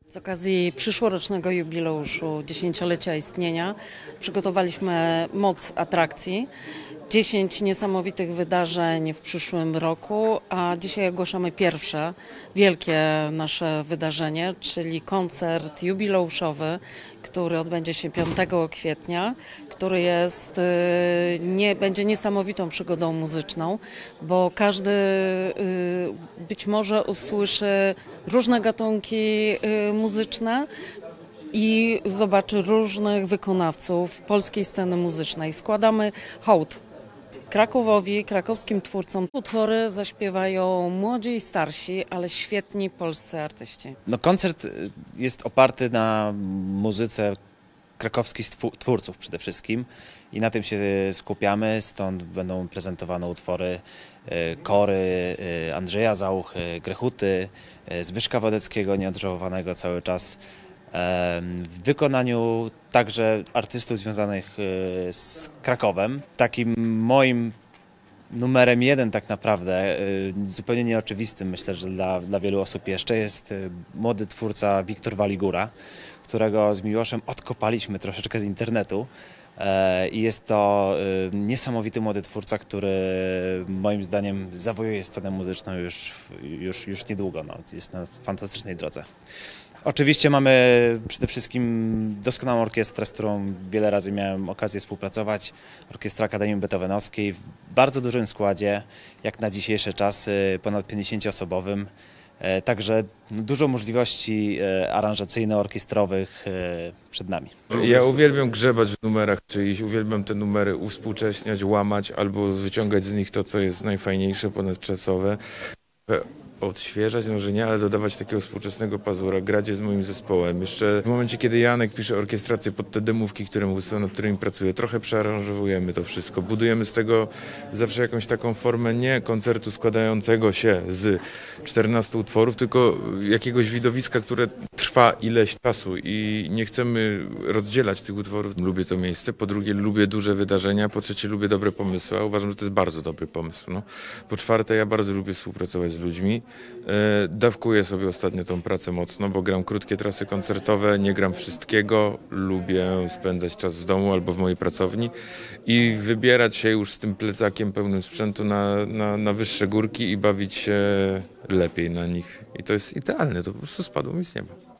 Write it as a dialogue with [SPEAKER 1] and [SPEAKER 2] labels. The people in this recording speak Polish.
[SPEAKER 1] Z okazji przyszłorocznego jubileuszu 10-lecia istnienia przygotowaliśmy moc atrakcji. 10 niesamowitych wydarzeń w przyszłym roku, a dzisiaj ogłaszamy pierwsze wielkie nasze wydarzenie, czyli koncert jubileuszowy, który odbędzie się 5 kwietnia, który będzie niesamowitą przygodą muzyczną, bo każdy być może usłyszy różne gatunki muzyczne i zobaczy różnych wykonawców polskiej sceny muzycznej. Składamy hołd Krakowowi, krakowskim twórcom. Utwory zaśpiewają młodzi i starsi, ale świetni polscy artyści.
[SPEAKER 2] Koncert jest oparty na muzyce krakowskich twórców przede wszystkim i na tym się skupiamy, stąd będą prezentowane utwory Kory, Andrzeja Załuchy, Grechuty, Zbyszka Wodeckiego, nieodżałowanego cały czas, w wykonaniu także artystów związanych z Krakowem. Takim moim numerem jeden tak naprawdę, zupełnie nieoczywistym, myślę, że dla wielu osób jeszcze, jest młody twórca Wiktor Waligura, którego z Miłoszem odkopaliśmy troszeczkę z internetu. I jest to niesamowity młody twórca, który moim zdaniem zawojuje scenę muzyczną już niedługo. Jest na fantastycznej drodze. Oczywiście mamy przede wszystkim doskonałą orkiestrę, z którą wiele razy miałem okazję współpracować. Orkiestra Akademii Beethovenowskiej w bardzo dużym składzie, jak na dzisiejsze czasy, ponad 50-osobowym. Także dużo możliwości aranżacyjno-orkiestrowych przed nami.
[SPEAKER 3] Ja uwielbiam grzebać w numerach, czyli uwielbiam te numery uwspółcześniać, łamać albo wyciągać z nich to, co jest najfajniejsze, ponadczasowe. Odświeżać, może nie, ale dodawać takiego współczesnego pazura, grać z moim zespołem. Jeszcze w momencie, kiedy Janek pisze orkiestrację pod te demówki, nad którymi pracuję, trochę przearanżowujemy to wszystko. Budujemy z tego zawsze jakąś taką formę nie koncertu składającego się z 14 utworów, tylko jakiegoś widowiska, które trwa ileś czasu i nie chcemy rozdzielać tych utworów. Lubię to miejsce, po drugie lubię duże wydarzenia, po trzecie lubię dobre pomysły, a uważam, że to jest bardzo dobry pomysł. Po czwarte, ja bardzo lubię współpracować z ludźmi. Dawkuję sobie ostatnio tą pracę mocno, bo gram krótkie trasy koncertowe, nie gram wszystkiego, lubię spędzać czas w domu albo w mojej pracowni i wybierać się już z tym plecakiem pełnym sprzętu na wyższe górki i bawić się lepiej na nich. I to jest idealne, to po prostu spadło mi z nieba.